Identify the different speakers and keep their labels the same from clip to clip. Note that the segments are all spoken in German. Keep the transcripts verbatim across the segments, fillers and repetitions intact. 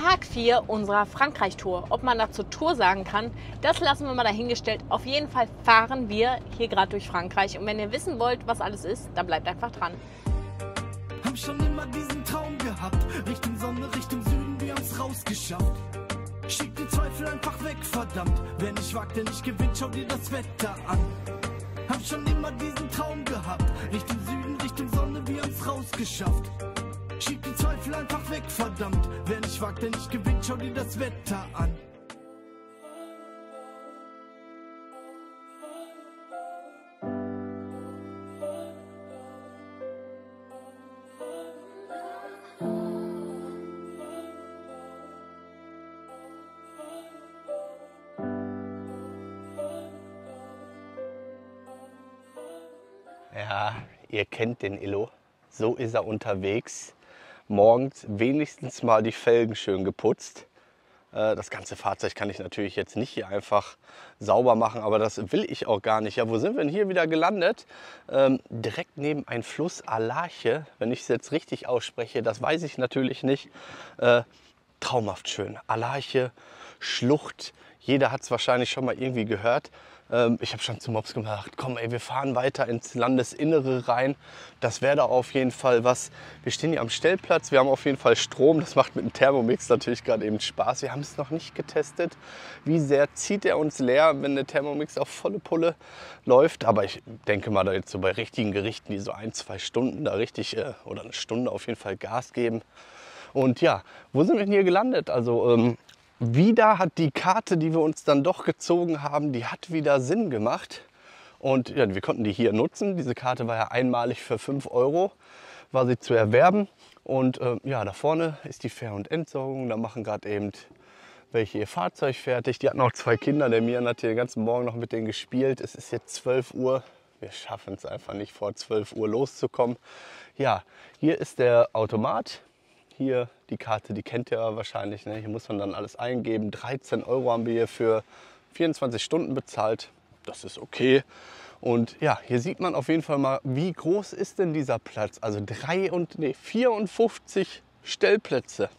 Speaker 1: Tag vier unserer Frankreich-Tour. Ob man dazu Tour sagen kann, das lassen wir mal dahingestellt. Auf jeden Fall fahren wir hier gerade durch Frankreich. Und wenn ihr wissen wollt, was alles ist, dann bleibt einfach dran.
Speaker 2: Hab schon immer diesen Traum gehabt, Richtung Sonne, Richtung Süden, wir haben's rausgeschafft. Schick die Zweifel einfach weg, verdammt. Wer nicht wagt, der nicht gewinnt, schau dir das Wetter an. Hab schon immer diesen Traum gehabt, Richtung Süden, Richtung Sonne, wir haben's rausgeschafft. Schieb die Zweifel einfach weg, verdammt. Wer nicht wagt, der nicht gewinnt, schau dir das Wetter an.
Speaker 3: Ja, ihr kennt den Illo. So ist er unterwegs. Morgens wenigstens mal die Felgen schön geputzt. Das ganze Fahrzeug kann ich natürlich jetzt nicht hier einfach sauber machen, aber das will ich auch gar nicht. Ja, wo sind wir denn hier wieder gelandet? Ähm, direkt neben ein Fluss Alarche, wenn ich es jetzt richtig ausspreche, das weiß ich natürlich nicht. Äh, traumhaft schön. Alarche, Schlucht, jeder hat es wahrscheinlich schon mal irgendwie gehört. Ich habe schon zu Mops gesagt, komm ey, wir fahren weiter ins Landesinnere rein. Das wäre da auf jeden Fall was. Wir stehen hier am Stellplatz, wir haben auf jeden Fall Strom. Das macht mit dem Thermomix natürlich gerade eben Spaß. Wir haben es noch nicht getestet. Wie sehr zieht er uns leer, wenn der Thermomix auf volle Pulle läuft. Aber ich denke mal, da jetzt so bei richtigen Gerichten, die so ein, zwei Stunden da richtig, äh, oder eine Stunde auf jeden Fall Gas geben. Und ja, wo sind wir denn hier gelandet? Also ähm, wieder hat die Karte, die wir uns dann doch gezogen haben, die hat wieder Sinn gemacht. Und ja, wir konnten die hier nutzen. Diese Karte war ja einmalig für fünf Euro, war sie zu erwerben. Und äh, ja, da vorne ist die Fähr- und Entsorgung. Da machen gerade eben welche ihr Fahrzeug fertig. Die hatten auch zwei Kinder. Der Mian hat hier den ganzen Morgen noch mit denen gespielt. Es ist jetzt zwölf Uhr. Wir schaffen es einfach nicht, vor zwölf Uhr loszukommen. Ja, hier ist der Automat. Hier die Karte, die kennt ihr wahrscheinlich. Ne? Hier muss man dann alles eingeben. dreizehn Euro haben wir hier für vierundzwanzig Stunden bezahlt. Das ist okay. Und ja, hier sieht man auf jeden Fall mal, wie groß ist denn dieser Platz. Also drei und, nee, vierundfünfzig Stellplätze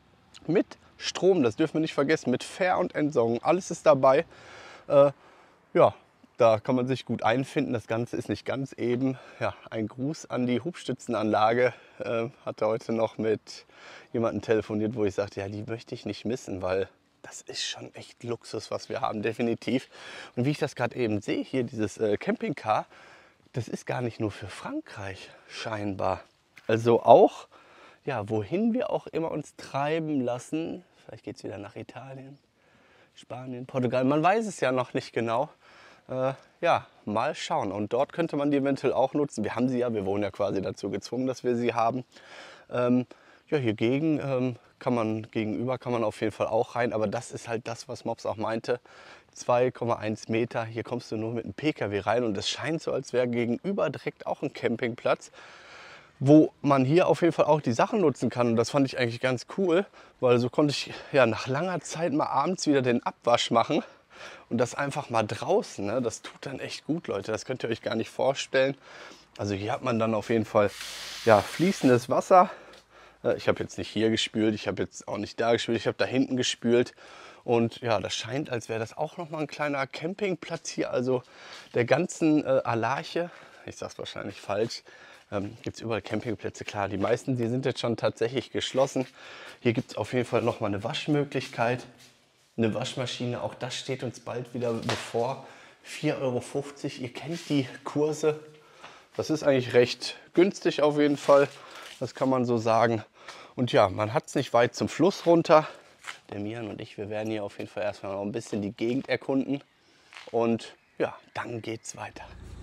Speaker 3: mit Strom. Das dürfen wir nicht vergessen. Mit Fähr- und Entsorgung. Alles ist dabei. Äh, ja. Da kann man sich gut einfinden. Das Ganze ist nicht ganz eben. Ja, ein Gruß an die Hubstützenanlage. Äh, hatte heute noch mit jemandem telefoniert, wo ich sagte, ja, die möchte ich nicht missen, weil das ist schon echt Luxus, was wir haben, definitiv. Und wie ich das gerade eben sehe, hier dieses äh, Campingcar, das ist gar nicht nur für Frankreich scheinbar. Also auch, ja, wohin wir auch immer uns treiben lassen. Vielleicht geht es wieder nach Italien, Spanien, Portugal. Man weiß es ja noch nicht genau. Äh, ja, mal schauen. Und dort könnte man die eventuell auch nutzen. Wir haben sie ja, wir wurden ja quasi dazu gezwungen, dass wir sie haben. Ähm, ja, hiergegen ähm, kann man, gegenüber kann man auf jeden Fall auch rein. Aber das ist halt das, was Mops auch meinte. zwei Komma eins Meter, hier kommst du nur mit einem P K W rein. Und es scheint so, als wäre gegenüber direkt auch ein Campingplatz, wo man hier auf jeden Fall auch die Sachen nutzen kann. Und das fand ich eigentlich ganz cool, weil so konnte ich ja nach langer Zeit mal abends wieder den Abwasch machen. Und das einfach mal draußen, ne? Das tut dann echt gut, Leute. Das könnt ihr euch gar nicht vorstellen. Also hier hat man dann auf jeden Fall ja, fließendes Wasser. Ich habe jetzt nicht hier gespült, ich habe jetzt auch nicht da gespült, ich habe da hinten gespült. Und ja, das scheint, als wäre das auch nochmal ein kleiner Campingplatz hier. Also der ganzen äh, Alarche, ich sage es wahrscheinlich falsch, ähm, gibt es überall Campingplätze. Klar, die meisten, die sind jetzt schon tatsächlich geschlossen. Hier gibt es auf jeden Fall nochmal eine Waschmöglichkeit. Eine Waschmaschine, auch das steht uns bald wieder bevor. vier Euro fünfzig, ihr kennt die Kurse. Das ist eigentlich recht günstig auf jeden Fall, das kann man so sagen. Und ja, man hat es nicht weit zum Fluss runter. Der Mian und ich, wir werden hier auf jeden Fall erstmal noch ein bisschen die Gegend erkunden. Und ja, dann geht's weiter.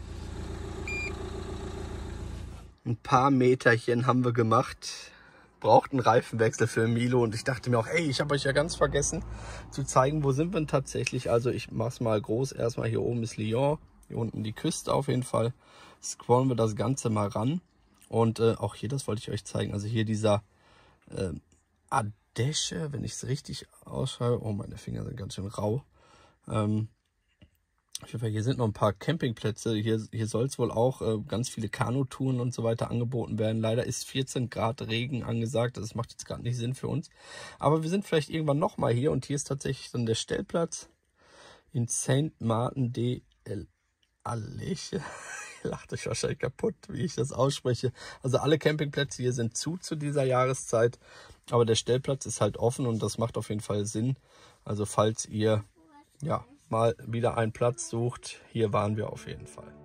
Speaker 3: Ein paar Meterchen haben wir gemacht. Braucht einen Reifenwechsel für Milo und ich dachte mir auch, hey, ich habe euch ja ganz vergessen zu zeigen, wo sind wir denn tatsächlich. Also ich mache es mal groß. Erstmal hier oben ist Lyon, hier unten die Küste auf jeden Fall. Scrollen wir das Ganze mal ran und äh, auch hier, das wollte ich euch zeigen. Also hier dieser äh, Ardèche, wenn ich es richtig ausschreibe. Oh, meine Finger sind ganz schön rau. Ähm, Hier sind noch ein paar Campingplätze. Hier, hier soll es wohl auch äh, ganz viele Kanutouren und so weiter angeboten werden. Leider ist vierzehn Grad Regen angesagt. Das macht jetzt gerade nicht Sinn für uns. Aber wir sind vielleicht irgendwann nochmal hier. Und hier ist tatsächlich dann der Stellplatz in Saint Martin de Aleche. Ihr lacht euch wahrscheinlich kaputt, wie ich das ausspreche. Also alle Campingplätze hier sind zu zu dieser Jahreszeit. Aber der Stellplatz ist halt offen und das macht auf jeden Fall Sinn. Also falls ihr ja mal wieder einen Platz sucht, hier waren wir auf jeden Fall.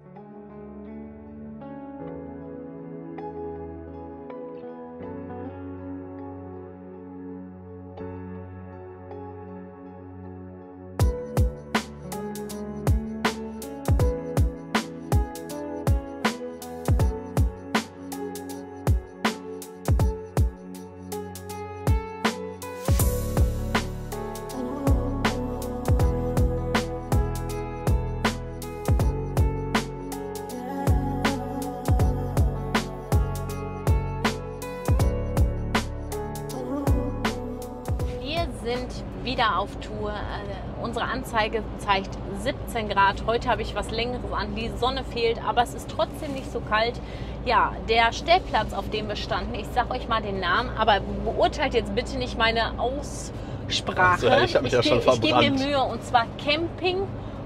Speaker 1: Sind wieder auf Tour. Äh, unsere Anzeige zeigt siebzehn Grad. Heute habe ich was Längeres an. Die Sonne fehlt, aber es ist trotzdem nicht so kalt. Ja, der Stellplatz, auf dem wir standen, ich sage euch mal den Namen, aber beurteilt jetzt bitte nicht meine Aussprache.
Speaker 3: Also, ich habe mich ja schon verbrannt.
Speaker 1: Ich gebe mir Mühe, und zwar Camping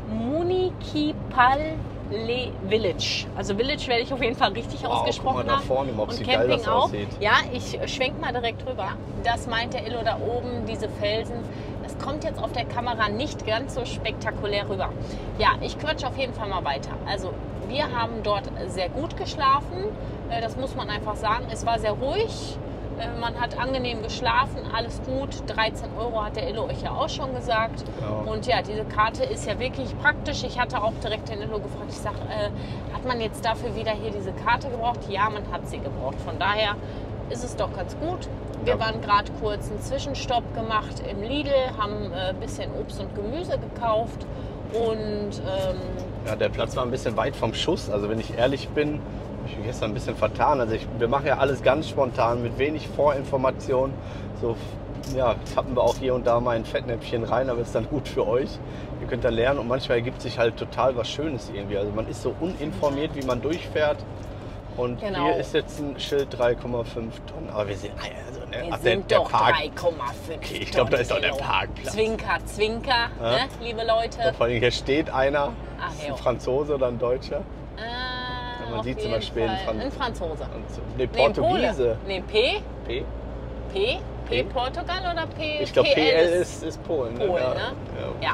Speaker 1: Municipal Village. Also Village werde ich auf jeden Fall richtig
Speaker 3: wow,
Speaker 1: ausgesprochen
Speaker 3: guck mal
Speaker 1: haben.
Speaker 3: da vorne, ob
Speaker 1: und
Speaker 3: sie
Speaker 1: Camping
Speaker 3: geil das
Speaker 1: auch.
Speaker 3: aussieht.
Speaker 1: Ja, ich schwenk mal direkt rüber. Das meint der Illo da oben, diese Felsen. Das kommt jetzt auf der Kamera nicht ganz so spektakulär rüber. Ja, ich quatsche auf jeden Fall mal weiter. Also wir haben dort sehr gut geschlafen. Das muss man einfach sagen. Es war sehr ruhig. Man hat angenehm geschlafen, alles gut. dreizehn Euro hat der Illo euch ja auch schon gesagt.
Speaker 3: Ja.
Speaker 1: Und ja, diese Karte ist ja wirklich praktisch. Ich hatte auch direkt den Illo gefragt. Ich sage, äh, hat man jetzt dafür wieder hier diese Karte gebraucht? Ja, man hat sie gebraucht. Von daher ist es doch ganz gut. Wir
Speaker 3: Ja.
Speaker 1: waren gerade kurz einen Zwischenstopp gemacht im Lidl, haben ein äh, bisschen Obst und Gemüse gekauft. Und ähm,
Speaker 3: ja, der Platz war ein bisschen weit vom Schuss. Also wenn ich ehrlich bin, ich bin gestern ein bisschen vertan. Also ich, wir machen ja alles ganz spontan, mit wenig Vorinformation. So, ja, tappen wir auch hier und da mal ein Fettnäpfchen rein, aber ist dann gut für euch. Ihr könnt da lernen und manchmal ergibt sich halt total was Schönes irgendwie. Also man ist so uninformiert, wie man durchfährt. Und
Speaker 1: Genau.
Speaker 3: hier ist jetzt ein Schild drei Komma fünf Tonnen. Aber wir sind, also, ne,
Speaker 1: wir
Speaker 3: ach,
Speaker 1: sind
Speaker 3: der,
Speaker 1: doch
Speaker 3: der Park.
Speaker 1: drei Komma fünf.
Speaker 3: Okay, ich glaube, da ist auch der
Speaker 1: Illo.
Speaker 3: Parkplatz.
Speaker 1: Zwinker, Zwinker,
Speaker 3: Ja.
Speaker 1: ne, liebe Leute.
Speaker 3: Vor allem hier steht einer,
Speaker 1: Ach,
Speaker 3: ist
Speaker 1: jo.
Speaker 3: ein Franzose oder ein Deutscher.
Speaker 1: Äh,
Speaker 3: man
Speaker 1: auf
Speaker 3: sieht zum
Speaker 1: jeden
Speaker 3: Beispiel einen
Speaker 1: Fall.
Speaker 3: Fran-
Speaker 1: ein Franzose.
Speaker 3: Und so. Nee,
Speaker 1: Nee, ein Pole.
Speaker 3: Portugiese.
Speaker 1: Nee, P?
Speaker 3: P?
Speaker 1: P? P
Speaker 3: P?
Speaker 1: Portugal oder P?
Speaker 3: Ich glaube,
Speaker 1: P
Speaker 3: P L ist, ist Polen.
Speaker 1: Polen,
Speaker 3: ja.
Speaker 1: ne?
Speaker 3: Ja.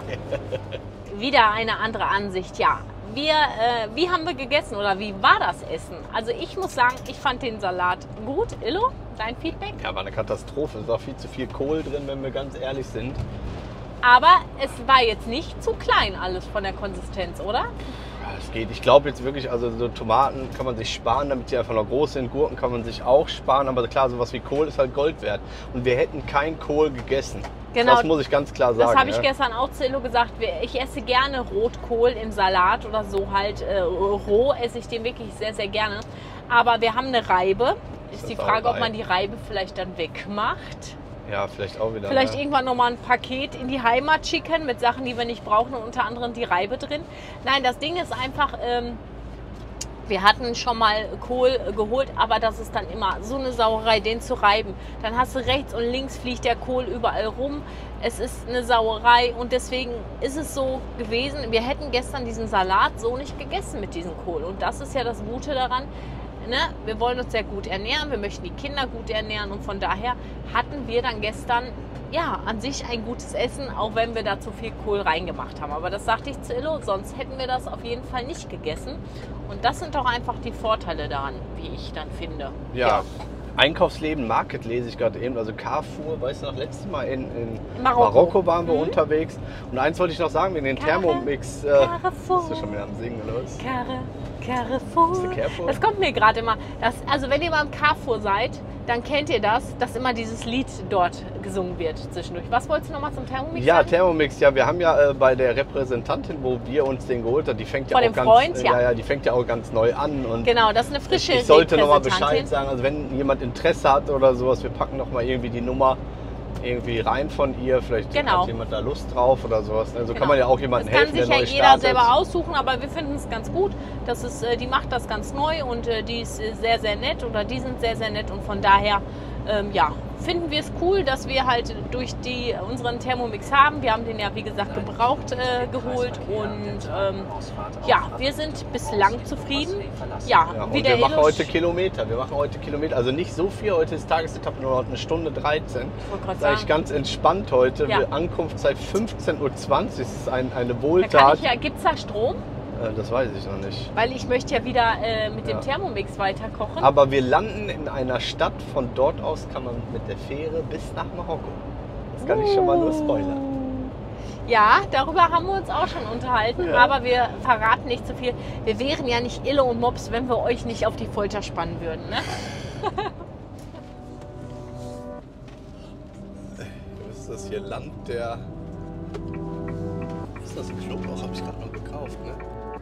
Speaker 1: Ja. Wieder eine andere Ansicht, ja. Wir, äh, wie haben wir gegessen oder wie war das Essen? Also ich muss sagen, ich fand den Salat gut. Illo, dein Feedback?
Speaker 3: Ja, war eine Katastrophe. Es war viel zu viel Kohl drin, wenn wir ganz ehrlich sind.
Speaker 1: Aber es war jetzt nicht zu klein alles von der Konsistenz, oder?
Speaker 3: Ja, es geht. Ich glaube jetzt wirklich, also so Tomaten kann man sich sparen, damit die einfach noch groß sind. Gurken kann man sich auch sparen. Aber klar, sowas wie Kohl ist halt Gold wert. Und wir hätten kein Kohl gegessen.
Speaker 1: Genau.
Speaker 3: Das muss ich ganz klar sagen.
Speaker 1: Das habe ich
Speaker 3: ja.
Speaker 1: gestern auch zu Illo gesagt. Ich esse gerne Rotkohl im Salat oder so halt äh, roh esse ich den wirklich sehr, sehr gerne. Aber wir haben eine Reibe. Ist
Speaker 3: Das
Speaker 1: die
Speaker 3: ist auch
Speaker 1: Frage, ob
Speaker 3: Reibe.
Speaker 1: man die Reibe vielleicht dann wegmacht.
Speaker 3: Ja, vielleicht auch wieder.
Speaker 1: Vielleicht
Speaker 3: ne?
Speaker 1: irgendwann nochmal ein Paket in die Heimat schicken mit Sachen, die wir nicht brauchen und unter anderem die Reibe drin. Nein, das Ding ist einfach, ähm, wir hatten schon mal Kohl geholt, aber das ist dann immer so eine Sauerei, den zu reiben. Dann hast du rechts und links fliegt der Kohl überall rum. Es ist eine Sauerei und deswegen ist es so gewesen, wir hätten gestern diesen Salat so nicht gegessen mit diesem Kohl. Und das ist ja das Gute daran. Ne? Wir wollen uns sehr gut ernähren, wir möchten die Kinder gut ernähren und von daher hatten wir dann gestern ja an sich ein gutes Essen, auch wenn wir da zu viel Kohl reingemacht haben. Aber das sagte ich zu Illo, sonst hätten wir das auf jeden Fall nicht gegessen. Und das sind doch einfach die Vorteile daran, wie ich dann finde.
Speaker 3: Ja.
Speaker 1: Ja.
Speaker 3: Einkaufsleben, Market lese ich gerade eben, also Carrefour, weißt du noch, letztes Mal in, in
Speaker 1: Marokko.
Speaker 3: Marokko waren wir
Speaker 1: Mhm.
Speaker 3: unterwegs. Und eins wollte ich noch sagen, wegen den
Speaker 1: Carre-
Speaker 3: Thermomix. Äh,
Speaker 1: Carrefour.
Speaker 3: bist du schon wieder am Singen, oder was?
Speaker 1: Carre, Carrefour.
Speaker 3: Bist du Carrefour?
Speaker 1: Das kommt mir gerade immer. Das, also wenn ihr beim Carrefour seid, dann kennt ihr das, dass immer dieses Lied dort gesungen wird zwischendurch. Was wolltest du nochmal zum Thermomix
Speaker 3: Ja,
Speaker 1: sagen?
Speaker 3: Thermomix, ja, wir haben ja äh, bei der Repräsentantin, wo wir uns den geholt haben, die fängt ja
Speaker 1: Von
Speaker 3: auch
Speaker 1: dem
Speaker 3: ganz,
Speaker 1: Freund,
Speaker 3: äh,
Speaker 1: ja.
Speaker 3: ja, ja, die fängt ja auch ganz neu an und
Speaker 1: Genau, das ist eine frische
Speaker 3: ich sollte nochmal
Speaker 1: Repräsentantin.
Speaker 3: Bescheid sagen, also wenn jemand Interesse hat oder sowas, wir packen nochmal irgendwie die Nummer irgendwie rein von ihr. Vielleicht
Speaker 1: genau.
Speaker 3: hat jemand da Lust drauf oder sowas. Also
Speaker 1: genau.
Speaker 3: kann man ja auch jemandem helfen,
Speaker 1: der neu
Speaker 3: startet.
Speaker 1: Das kann sich ja jeder selber aussuchen, aber wir finden es ganz gut. Das ist, die macht das ganz neu und die ist sehr, sehr nett oder die sind sehr, sehr nett und von daher ähm, ja, finden wir es cool, dass wir halt durch die unseren Thermomix haben. Wir haben den ja, wie gesagt, gebraucht äh, geholt und ähm, ja, wir sind bislang zufrieden. Ja,
Speaker 3: ja, und
Speaker 1: wie
Speaker 3: wir
Speaker 1: der
Speaker 3: machen
Speaker 1: Elo
Speaker 3: heute Kilometer. Wir machen heute Kilometer, also nicht so viel. Heute ist Tagesetappe nur noch eine Stunde dreizehn. Das ist eigentlich ganz entspannt heute.
Speaker 1: Ja.
Speaker 3: Ankunftszeit fünfzehn Uhr zwanzig. Das ist ein, eine
Speaker 1: Da
Speaker 3: Wohltat.
Speaker 1: ja, gibt es da Strom?
Speaker 3: Das weiß ich noch nicht.
Speaker 1: Weil ich möchte ja wieder äh, mit dem
Speaker 3: Ja.
Speaker 1: Thermomix weiter kochen.
Speaker 3: Aber wir landen in einer Stadt. Von dort aus kann man mit der Fähre bis nach Marokko. Das kann ich schon mal nur spoilern.
Speaker 1: Ja, darüber haben wir uns auch schon unterhalten,
Speaker 3: Ja.
Speaker 1: aber wir verraten nicht zu viel. Wir wären ja nicht Ille und Mops, wenn wir euch nicht auf die Folter spannen würden. Ne?
Speaker 3: Was ist das hier? Land der... Was ist das? Knoblauch habe ich gerade noch gekauft, ne?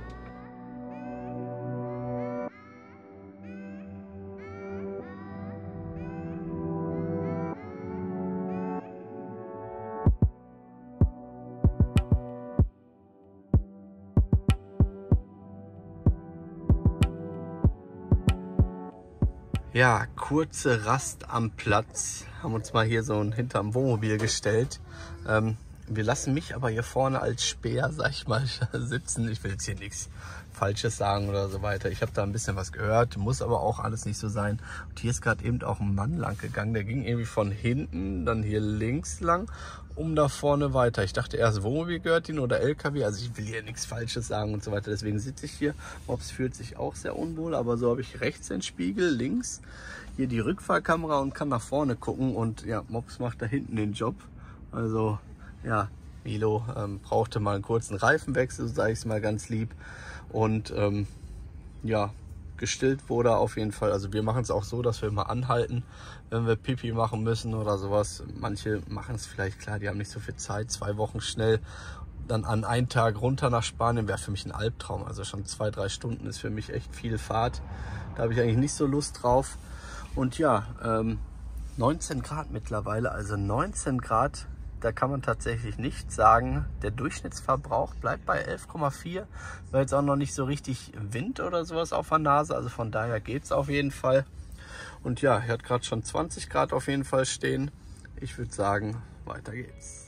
Speaker 3: Ja, kurze Rast am Platz. Haben uns mal hier so hinterm Wohnmobil gestellt. Ähm, wir lassen mich aber hier vorne als Speer, sag ich mal, sitzen. Ich will jetzt hier nichts Falsches sagen oder so weiter. Ich habe da ein bisschen was gehört, muss aber auch alles nicht so sein. Und hier ist gerade eben auch ein Mann lang gegangen. Der ging irgendwie von hinten, dann hier links lang, um da vorne weiter. Ich dachte erst, Wohnmobil gehört ihn oder L K W. Also ich will hier nichts Falsches sagen und so weiter. Deswegen sitze ich hier. Mops fühlt sich auch sehr unwohl, aber so habe ich rechts den Spiegel, links hier die Rückfahrkamera und kann nach vorne gucken. Und ja, Mops macht da hinten den Job. Also ja, Milo ähm, brauchte mal einen kurzen Reifenwechsel, so sage ich es mal ganz lieb. Und ähm, ja, gestillt wurde auf jeden Fall. Also wir machen es auch so, dass wir mal anhalten, wenn wir Pipi machen müssen oder sowas. Manche machen es vielleicht, klar, die haben nicht so viel Zeit. Zwei Wochen schnell, dann an einen Tag runter nach Spanien wäre für mich ein Albtraum. Also schon zwei, drei Stunden ist für mich echt viel Fahrt. Da habe ich eigentlich nicht so Lust drauf. Und ja, ähm, neunzehn Grad mittlerweile, also neunzehn Grad. Da kann man tatsächlich nicht sagen, der Durchschnittsverbrauch bleibt bei elf Komma vier. War jetzt auch noch nicht so richtig Wind oder sowas auf der Nase, also von daher geht es auf jeden Fall. Und ja, er hat gerade schon zwanzig Grad auf jeden Fall stehen. Ich würde sagen, weiter geht's.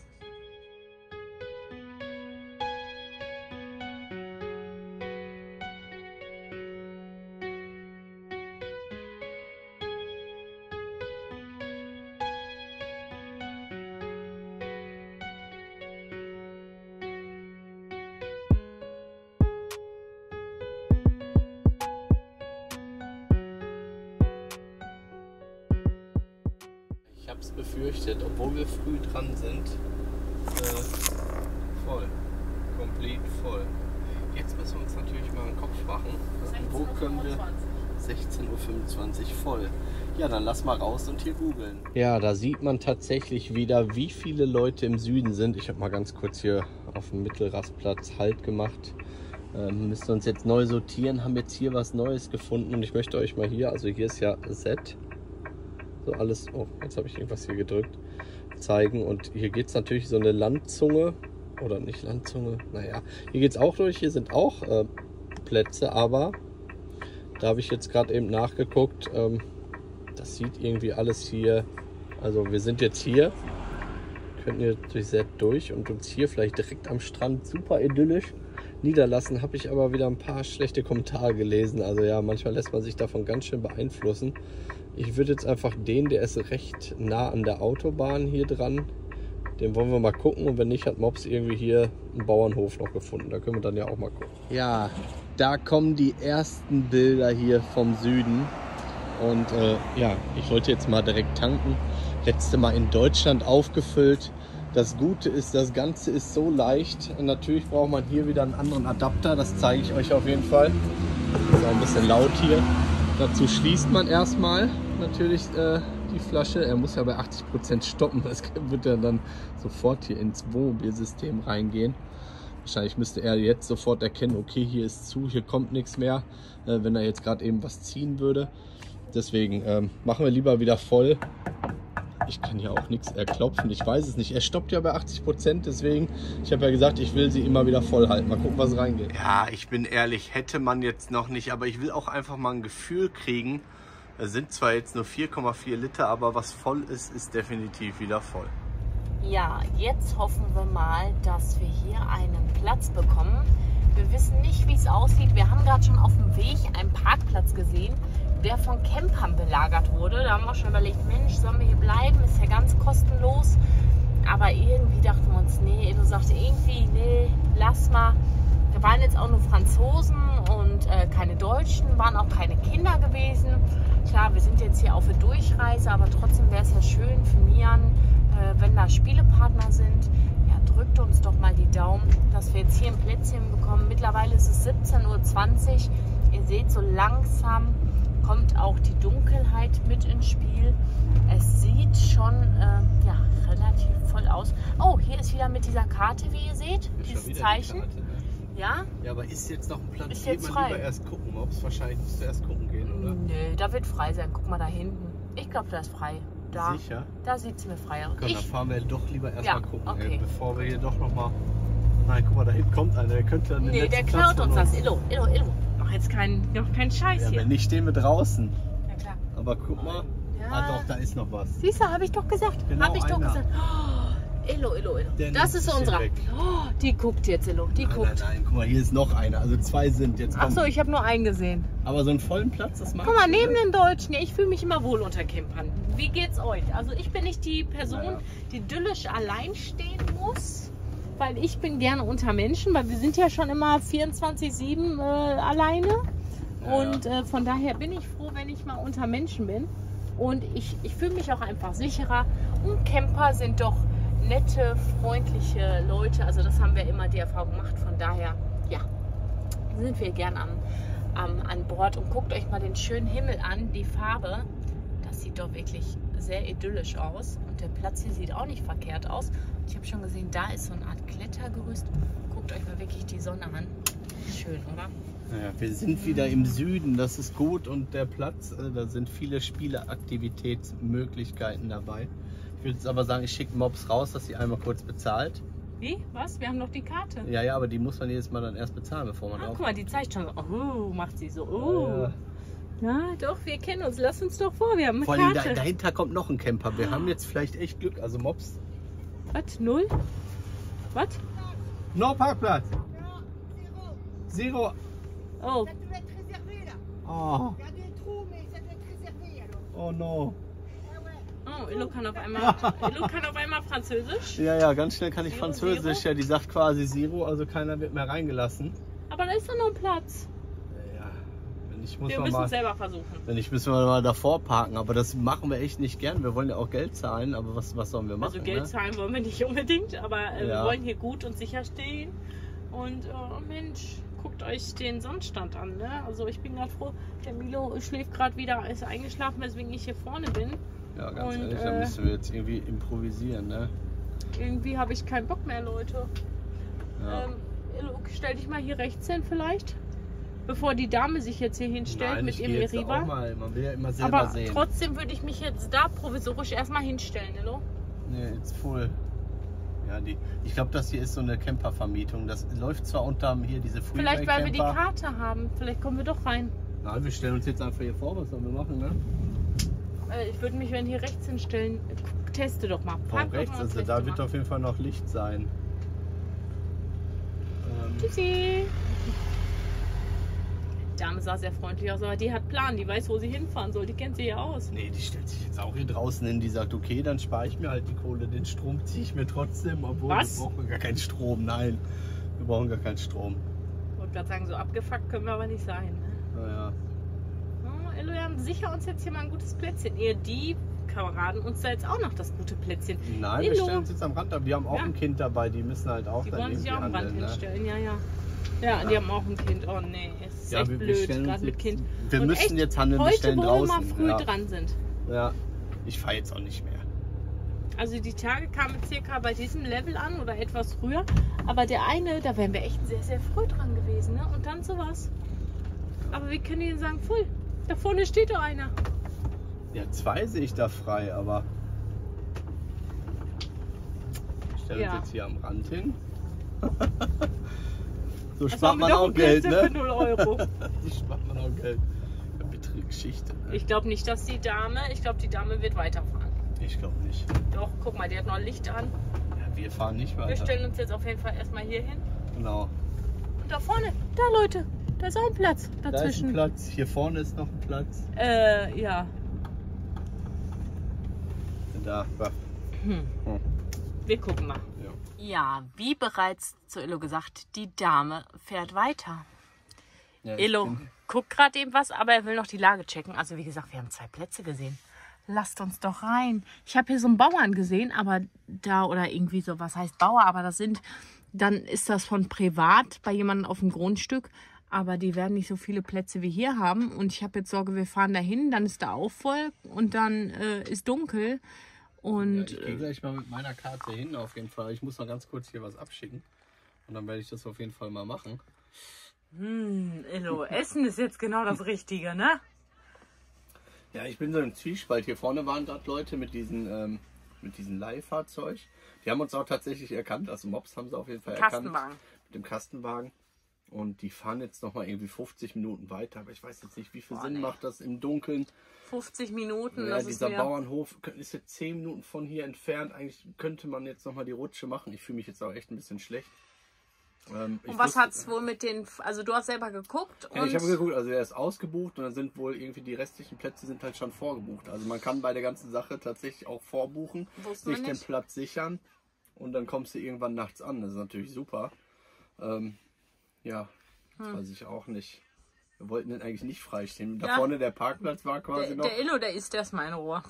Speaker 3: Ich habe es befürchtet, obwohl wir früh dran sind. Äh, voll. Komplett voll. Jetzt müssen wir uns natürlich mal den Kopf machen. Wo können wir? sechzehn Uhr fünfundzwanzig voll. Ja, dann lass mal raus und hier googeln. Ja, da sieht man tatsächlich wieder, wie viele Leute im Süden sind. Ich habe mal ganz kurz hier auf dem Mittelrastplatz Halt gemacht. Ähm, müssen uns jetzt neu sortieren, haben jetzt hier was Neues gefunden und ich möchte euch mal hier, also hier ist ja Z. So alles, oh, jetzt habe ich irgendwas hier gedrückt, zeigen. Und hier geht es natürlich so eine Landzunge, oder nicht Landzunge, naja, hier geht es auch durch, hier sind auch äh, Plätze, aber da habe ich jetzt gerade eben nachgeguckt, ähm, das sieht irgendwie alles hier, also wir sind jetzt hier, könnten hier durch Z durch und uns hier vielleicht direkt am Strand super idyllisch niederlassen, habe ich aber wieder ein paar schlechte Kommentare gelesen, also ja, manchmal lässt man sich davon ganz schön beeinflussen. Ich würde jetzt einfach den, der ist recht nah an der Autobahn hier dran, den wollen wir mal gucken und wenn nicht, hat Mops irgendwie hier einen Bauernhof noch gefunden. Da können wir dann ja auch mal gucken. Ja, da kommen die ersten Bilder hier vom Süden und äh, ja, ich wollte jetzt mal direkt tanken. Letzte Mal in Deutschland aufgefüllt. Das Gute ist, das Ganze ist so leicht. Und natürlich braucht man hier wieder einen anderen Adapter, das zeige ich euch auf jeden Fall. Ist auch ein bisschen laut hier. Dazu schließt man erstmal natürlich äh, die Flasche. Er muss ja bei achtzig Prozent stoppen. Das wird ja dann sofort hier ins Wohnmobilsystem reingehen. Wahrscheinlich müsste er jetzt sofort erkennen, okay, hier ist zu, hier kommt nichts mehr, äh, wenn er jetzt gerade eben was ziehen würde. Deswegen ähm, machen wir lieber wieder voll. Ich kann ja auch nichts erklopfen, ich weiß es nicht. Er stoppt ja bei achtzig Prozent, deswegen, ich habe ja gesagt, ich will sie immer wieder voll halten. Mal gucken, was reingeht. Ja, ich bin ehrlich, hätte man jetzt noch nicht, aber ich will auch einfach mal ein Gefühl kriegen. Es sind zwar jetzt nur vier Komma vier Liter, aber was voll ist, ist definitiv wieder voll.
Speaker 1: Ja, jetzt hoffen wir mal, dass wir hier einen Platz bekommen. Wir wissen nicht, wie es aussieht. Wir haben gerade schon auf dem Weg einen Parkplatz gesehen, der von Campern belagert wurde. Da haben wir schon überlegt, Mensch, sollen wir hier bleiben? Ist ja ganz kostenlos. Aber irgendwie dachten wir uns, nee, du sagst irgendwie, nee, lass mal. Wir waren jetzt auch nur Franzosen und äh, keine Deutschen, waren auch keine Kinder gewesen. Klar, wir sind jetzt hier auf der Durchreise, aber trotzdem wäre es ja schön für Mian, äh, wenn da Spielepartner sind. Ja, drückt uns doch mal die Daumen, dass wir jetzt hier ein Plätzchen bekommen. Mittlerweile ist es siebzehn Uhr zwanzig. Ihr seht, so langsam kommt auch die Dunkelheit mit ins Spiel. Es sieht schon äh, ja, relativ voll aus. Oh, hier ist wieder mit dieser Karte, wie ihr seht, dieses Zeichen. Die Karte, ne? Ja?
Speaker 3: Ja, aber ist jetzt noch ein Platz?
Speaker 1: Ist jetzt frei.
Speaker 3: Lieber erst gucken, ob es wahrscheinlich musst du erst gucken gehen, oder?
Speaker 1: Nö, da wird frei sein. Guck mal da hinten. Ich glaube, da ist frei. Da,
Speaker 3: Sicher?
Speaker 1: Da sieht es mir frei aus.
Speaker 3: Komm,
Speaker 1: ich,
Speaker 3: dann fahren wir doch lieber erst
Speaker 1: ja,
Speaker 3: mal gucken,
Speaker 1: okay.
Speaker 3: ey, bevor wir hier doch noch mal. Nein, guck mal, da hinten kommt einer. Der könnte dann den
Speaker 1: nee, der klaut
Speaker 3: Platz
Speaker 1: uns das. Illo, Illo, Illo. Mach jetzt keinen kein Scheiß
Speaker 3: ja,
Speaker 1: hier.
Speaker 3: Wenn nicht, stehen wir draußen.
Speaker 1: Ja, klar.
Speaker 3: Aber guck mal.
Speaker 1: Ja.
Speaker 3: Ah, doch, da ist noch was.
Speaker 1: Siehst du, habe ich doch gesagt.
Speaker 3: Genau
Speaker 1: habe ich doch
Speaker 3: einer.
Speaker 1: gesagt. Oh, Illo, Illo, Illo.
Speaker 3: Der
Speaker 1: Das
Speaker 3: nimmt
Speaker 1: ist
Speaker 3: sich
Speaker 1: unsere.
Speaker 3: weg.
Speaker 1: Oh, die guckt jetzt, Illo. Die
Speaker 3: Nein,
Speaker 1: guckt.
Speaker 3: nein, nein, guck mal, hier ist noch einer. Also zwei sind jetzt.
Speaker 1: Ach so, ich habe nur einen gesehen.
Speaker 3: Aber so einen vollen Platz, das mag
Speaker 1: Guck mal,
Speaker 3: ich,
Speaker 1: neben
Speaker 3: ne?
Speaker 1: den Deutschen, ja, ich fühle mich immer wohl unter Campern. Wie geht's euch? Also ich bin nicht die Person,
Speaker 3: Naja.
Speaker 1: die idyllisch allein stehen muss, weil ich bin gerne unter Menschen, weil wir sind ja schon immer vierundzwanzig sieben äh, alleine.
Speaker 3: Ja,
Speaker 1: und äh, von daher bin ich froh, wenn ich mal unter Menschen bin. Und ich, ich fühle mich auch einfach sicherer. Und Camper sind doch nette, freundliche Leute. Also das haben wir immer die Erfahrung gemacht. Von daher, ja, sind wir gern am, am, an Bord. Und guckt euch mal den schönen Himmel an, die Farbe. Das sieht doch wirklich sehr idyllisch aus. Und der Platz hier sieht auch nicht verkehrt aus. Ich habe schon gesehen, da ist so eine Art Klettergerüst. Guckt euch mal wirklich die Sonne an. Schön, oder?
Speaker 3: Naja, wir sind wieder im Süden, das ist gut. Und der Platz, äh, da sind viele Spieleaktivitätsmöglichkeiten dabei. Ich würde jetzt aber sagen, ich schicke Mops raus, dass sie einmal kurz bezahlt.
Speaker 1: Wie? Was? Wir haben noch die Karte.
Speaker 3: Ja, ja, aber die muss man jedes Mal dann erst bezahlen, bevor man
Speaker 1: Ah,
Speaker 3: auf.
Speaker 1: guck mal, die zeigt schon so. Oh, macht sie so. Oh.
Speaker 3: Ja.
Speaker 1: Ja, doch, wir kennen uns. Lass uns doch vor, wir haben eine
Speaker 3: Vor allem da,
Speaker 1: Karte.
Speaker 3: dahinter kommt noch ein Camper. Wir haben jetzt vielleicht echt Glück. Also Mops.
Speaker 1: Was? Null? Was?
Speaker 3: No Parkplatz. Zero.
Speaker 1: Oh,
Speaker 4: Ça doit être réservé là.
Speaker 3: Oh,
Speaker 4: Il y a des trous, mais ça doit être réservé alors.
Speaker 3: oh no.
Speaker 4: Ah ouais.
Speaker 1: oh, Illo kann auf einmal, Illo kann auf einmal Französisch.
Speaker 3: Ja, ja, ganz schnell kann ich
Speaker 1: Zero,
Speaker 3: Französisch.
Speaker 1: Zero?
Speaker 3: Ja, die sagt quasi Zero, also keiner wird mehr reingelassen.
Speaker 1: Aber da ist doch noch ein Platz.
Speaker 3: Ja, wenn ich muss
Speaker 1: Wir
Speaker 3: mal
Speaker 1: müssen
Speaker 3: mal,
Speaker 1: es selber versuchen.
Speaker 3: wenn ich müssen wir mal davor parken. Aber das machen wir echt nicht gern. Wir wollen ja auch Geld zahlen, aber was, was sollen wir machen?
Speaker 1: Also Geld
Speaker 3: ne?
Speaker 1: zahlen wollen wir nicht unbedingt, aber äh,
Speaker 3: Ja.
Speaker 1: wir wollen hier gut und sicher stehen. Und oh Mensch, guckt euch den Sonnenstand an. Ne? Also ich bin gerade froh, der Milo schläft gerade wieder, ist eingeschlafen, weswegen ich hier vorne bin.
Speaker 3: Ja, ganz
Speaker 1: Und,
Speaker 3: ehrlich,
Speaker 1: äh,
Speaker 3: da müssen wir jetzt irgendwie improvisieren, ne?
Speaker 1: Irgendwie habe ich keinen Bock mehr, Leute.
Speaker 3: Ja.
Speaker 1: Ähm, Illo, stell dich mal hier rechts hin vielleicht, bevor die Dame sich jetzt hier hinstellt
Speaker 3: Nein,
Speaker 1: mit
Speaker 3: ich
Speaker 1: ihrem
Speaker 3: gehe jetzt auch
Speaker 1: Meriva.
Speaker 3: mal. Man will ja immer selber
Speaker 1: Aber
Speaker 3: sehen.
Speaker 1: trotzdem würde ich mich jetzt da provisorisch erstmal hinstellen, Illo.
Speaker 3: Nee, it's full. Ja, die, ich glaube, das hier ist so eine Campervermietung. Das läuft zwar unter hier diese Freeway
Speaker 1: Vielleicht, weil wir die
Speaker 3: Camper.
Speaker 1: Karte haben. Vielleicht kommen wir doch rein.
Speaker 3: Nein, wir stellen uns jetzt einfach hier vor, was sollen wir machen, ne?
Speaker 1: Äh, Ich würde mich, wenn hier rechts hinstellen, guck, teste doch mal.
Speaker 3: Von
Speaker 1: Park doch
Speaker 3: rechts,
Speaker 1: mal,
Speaker 3: also
Speaker 1: teste
Speaker 3: da
Speaker 1: mal.
Speaker 3: wird auf jeden Fall noch Licht sein. Ähm,
Speaker 1: Tschüssi. Die Dame sah sehr freundlich aus, aber die hat Plan, die weiß, wo sie hinfahren soll. Die kennt sie ja aus.
Speaker 3: nee, die stellt sich jetzt auch hier draußen hin. Die sagt, okay, dann spare ich mir halt die Kohle. Den Strom ziehe ich mir trotzdem, obwohl
Speaker 1: Was?
Speaker 3: wir brauchen gar keinen Strom. Nein, wir brauchen gar keinen Strom.
Speaker 1: Ich wollte gerade sagen, so abgefuckt können wir aber nicht sein. Ne?
Speaker 3: Naja.
Speaker 1: Oh, Illo, wir haben sicher uns jetzt hier mal ein gutes Plätzchen. Ehe die Kameraden uns da jetzt auch noch das gute Plätzchen.
Speaker 3: Nein, wir
Speaker 1: Illo.
Speaker 3: stellen uns jetzt am Rand, aber die haben auch
Speaker 1: Ja.
Speaker 3: ein Kind dabei. Die müssen halt auch
Speaker 1: Die
Speaker 3: dann
Speaker 1: wollen sich auch am
Speaker 3: irgendwie
Speaker 1: Rand
Speaker 3: handeln, ne?
Speaker 1: hinstellen, ja, ja. Ja, die haben auch ein Kind. Oh nee, es ist
Speaker 3: Ja,
Speaker 1: echt
Speaker 3: wir, wir
Speaker 1: blöd,
Speaker 3: stellen uns
Speaker 1: gerade mit
Speaker 3: jetzt,
Speaker 1: Kind.
Speaker 3: Wir
Speaker 1: Und
Speaker 3: müssen
Speaker 1: echt,
Speaker 3: jetzt handeln, wir
Speaker 1: heute,
Speaker 3: stellen
Speaker 1: wo wir
Speaker 3: draußen.
Speaker 1: mal früh
Speaker 3: ja.
Speaker 1: dran sind.
Speaker 3: Ja, ich fahre jetzt auch nicht mehr.
Speaker 1: Also die Tage kamen circa bei diesem Level an oder etwas früher. Aber der eine, da wären wir echt sehr, sehr früh dran gewesen. Ne? Und dann sowas. Aber wir können Ihnen sagen, voll. Da vorne steht doch einer.
Speaker 3: Ja, zwei sehe ich da frei, aber stellen
Speaker 1: Ja.
Speaker 3: uns jetzt hier am Rand hin. So
Speaker 1: Das
Speaker 3: spart
Speaker 1: haben
Speaker 3: man
Speaker 1: wir doch
Speaker 3: auch Geld,
Speaker 1: Plätze für
Speaker 3: ne?
Speaker 1: null Euro.
Speaker 3: So spart man auch Geld. Ja, bittere Geschichte. Ne?
Speaker 1: Ich glaube nicht, dass die Dame, ich glaube, die Dame wird weiterfahren.
Speaker 3: Ich glaube nicht.
Speaker 1: Doch, guck mal, die hat noch ein Licht an.
Speaker 3: Ja, wir fahren nicht weiter.
Speaker 1: Wir stellen uns jetzt auf jeden Fall erstmal hier hin.
Speaker 3: Genau.
Speaker 1: Und da vorne, da Leute, da ist auch ein Platz
Speaker 3: Da ist
Speaker 1: dazwischen.
Speaker 3: ein Platz. Hier vorne ist noch ein Platz.
Speaker 1: Äh, ja.
Speaker 3: Da. da.
Speaker 1: Hm.
Speaker 3: Hm.
Speaker 1: Wir gucken mal.
Speaker 3: Ja.
Speaker 1: Ja, wie bereits zu Illo gesagt, die Dame fährt weiter.
Speaker 3: Ja, ich
Speaker 1: Illo
Speaker 3: bin-
Speaker 1: guckt gerade eben was, aber er will noch die Lage checken. Also wie gesagt, wir haben zwei Plätze gesehen. Lasst uns doch rein. Ich habe hier so einen Bauern gesehen, aber da, oder irgendwie so, was heißt Bauer, aber das sind, dann ist das von privat bei jemandem auf dem Grundstück. Aber die werden nicht so viele Plätze wie hier haben. Und ich habe jetzt Sorge, wir fahren dahin, dann ist da auch voll und dann äh, ist dunkel. Und
Speaker 3: Ja, ich gehe gleich mal mit meiner Karte hin auf jeden Fall. Ich muss noch ganz kurz hier was abschicken. Und dann werde ich das auf jeden Fall mal machen.
Speaker 1: Hm, Illo, Essen ist jetzt genau das Richtige, ne?
Speaker 3: Ja, ich bin so im Zwiespalt. Hier vorne waren gerade Leute mit diesen, ähm, mit diesem Leihfahrzeug. Die haben uns auch tatsächlich erkannt. Also Mops haben sie auf jeden Fall
Speaker 1: Kastenwagen.
Speaker 3: erkannt. Mit dem Kastenwagen. Und die fahren jetzt noch mal irgendwie fünfzig Minuten weiter. Aber ich weiß jetzt nicht, wie viel
Speaker 1: Boah,
Speaker 3: Sinn
Speaker 1: nee.
Speaker 3: macht das im Dunkeln.
Speaker 1: fünfzig Minuten,
Speaker 3: Ja,
Speaker 1: das ist
Speaker 3: dieser
Speaker 1: mir...
Speaker 3: Bauernhof ist jetzt zehn Minuten von hier entfernt. Eigentlich könnte man jetzt noch mal die Rutsche machen. Ich fühle mich jetzt auch echt ein bisschen schlecht. Ähm, ich
Speaker 1: Und was
Speaker 3: wusste-
Speaker 1: hat es wohl mit den... Also du hast selber geguckt
Speaker 3: Ja,
Speaker 1: und...
Speaker 3: ich habe geguckt, also er ist ausgebucht und dann sind wohl irgendwie die restlichen Plätze sind halt schon vorgebucht. Also man kann bei der ganzen Sache tatsächlich auch vorbuchen,
Speaker 1: Wussten wir
Speaker 3: sich den
Speaker 1: nicht.
Speaker 3: Platz sichern und dann kommst du irgendwann nachts an. Das ist natürlich super. Ähm, ja,
Speaker 1: Hm.
Speaker 3: weiß ich auch nicht. Wir wollten den eigentlich nicht freistehen. Da
Speaker 1: Ja.
Speaker 3: vorne der Parkplatz war quasi
Speaker 1: Der,
Speaker 3: noch.
Speaker 1: der Illo, der isst erstmal in Ruhe.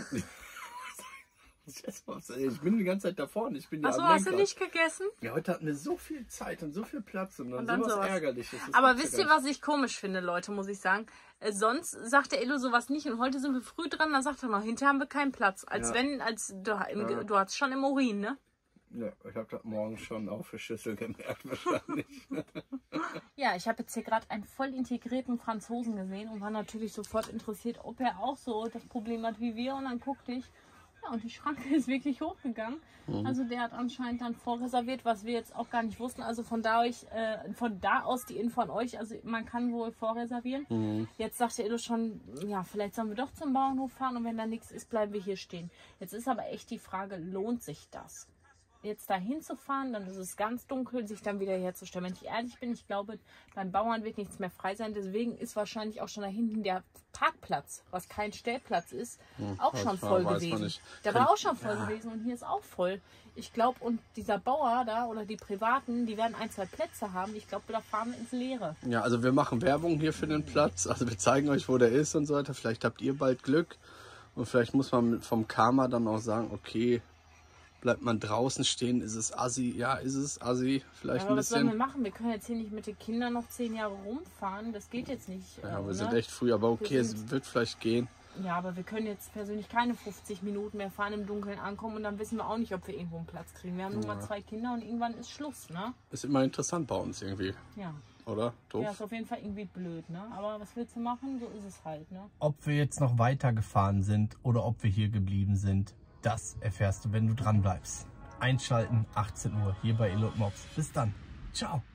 Speaker 3: Ich bin die ganze Zeit da vorne. Ich bin ja
Speaker 1: Achso,
Speaker 3: am
Speaker 1: hast du
Speaker 3: Lenkrad.
Speaker 1: nicht gegessen?
Speaker 3: Ja, heute hatten wir so viel Zeit und so viel Platz und dann,
Speaker 1: Und dann
Speaker 3: sowas,
Speaker 1: sowas.
Speaker 3: Ärgerliches. Das
Speaker 1: Aber
Speaker 3: gibt's
Speaker 1: wisst
Speaker 3: ja
Speaker 1: ihr,
Speaker 3: gar
Speaker 1: was ich komisch finde, Leute, muss ich sagen? Äh, sonst sagt der Illo sowas nicht und heute sind wir früh dran, dann sagt er noch, hinterher haben wir keinen Platz. Als
Speaker 3: Ja.
Speaker 1: wenn, als du, im,
Speaker 3: Ja.
Speaker 1: du hast schon im Urin, ne?
Speaker 3: nicht. Ja, ich habe das morgen schon auf der Schüssel gemerkt wahrscheinlich.
Speaker 1: Ja, ich habe jetzt hier gerade einen voll integrierten Franzosen gesehen und war natürlich sofort interessiert, ob er auch so das Problem hat wie wir. Und dann guckte ich, ja, und die Schranke ist wirklich hochgegangen.
Speaker 3: Mhm.
Speaker 1: Also der hat anscheinend dann vorreserviert, was wir jetzt auch gar nicht wussten. Also von da, euch, äh, von da aus die Info an euch, also man kann wohl vorreservieren.
Speaker 3: Mhm.
Speaker 1: Jetzt sagt der Illo schon, ja, vielleicht sollen wir doch zum Bauernhof fahren und wenn da nichts ist, bleiben wir hier stehen. Jetzt ist aber echt die Frage, lohnt sich das? Jetzt da hinzufahren, dann ist es ganz dunkel, sich dann wieder herzustellen. Wenn ich ehrlich bin, ich glaube, beim Bauern wird nichts mehr frei sein. Deswegen ist wahrscheinlich auch schon da hinten der Parkplatz, was kein Stellplatz ist, auch
Speaker 3: weiß
Speaker 1: schon
Speaker 3: man-
Speaker 1: voll
Speaker 3: weiß man
Speaker 1: gewesen.
Speaker 3: nicht.
Speaker 1: Der war auch schon voll gewesen und hier ist auch voll. Ich glaube, und dieser Bauer da oder die Privaten, die werden ein, zwei Plätze haben. Ich glaube, da fahren wir ins Leere.
Speaker 3: Ja, also wir machen Werbung hier für den Platz. Also wir zeigen euch, wo der ist und so weiter. Vielleicht habt ihr bald Glück. Und vielleicht muss man vom Karma dann auch sagen, okay, bleibt man draußen stehen, ist es assi? Ja, ist es assi? Vielleicht
Speaker 1: Aber
Speaker 3: ein
Speaker 1: was sollen wir
Speaker 3: bisschen.
Speaker 1: machen? Wir können jetzt hier nicht mit den Kindern noch zehn Jahre rumfahren. Das geht jetzt nicht.
Speaker 3: Ja,
Speaker 1: äh,
Speaker 3: wir sind
Speaker 1: ne?
Speaker 3: echt früh, aber okay,
Speaker 1: Wir
Speaker 3: es
Speaker 1: sind-
Speaker 3: wird vielleicht gehen.
Speaker 1: Ja, aber wir können jetzt persönlich keine fünfzig Minuten mehr fahren, im Dunkeln ankommen und dann wissen wir auch nicht, ob wir irgendwo einen Platz kriegen. Wir haben nur mal zwei Kinder und irgendwann ist Schluss, ne?
Speaker 3: Ist immer interessant bei uns irgendwie,
Speaker 1: Ja.
Speaker 3: oder? Doof?
Speaker 1: Ja, ist auf jeden Fall irgendwie blöd, ne? Aber was willst du machen? So ist es halt, ne?
Speaker 5: Ob wir jetzt noch weitergefahren sind oder ob wir hier geblieben sind, das erfährst du, wenn du dran bleibst. Einschalten, achtzehn Uhr, hier bei Illo und Mops. Bis dann. Ciao.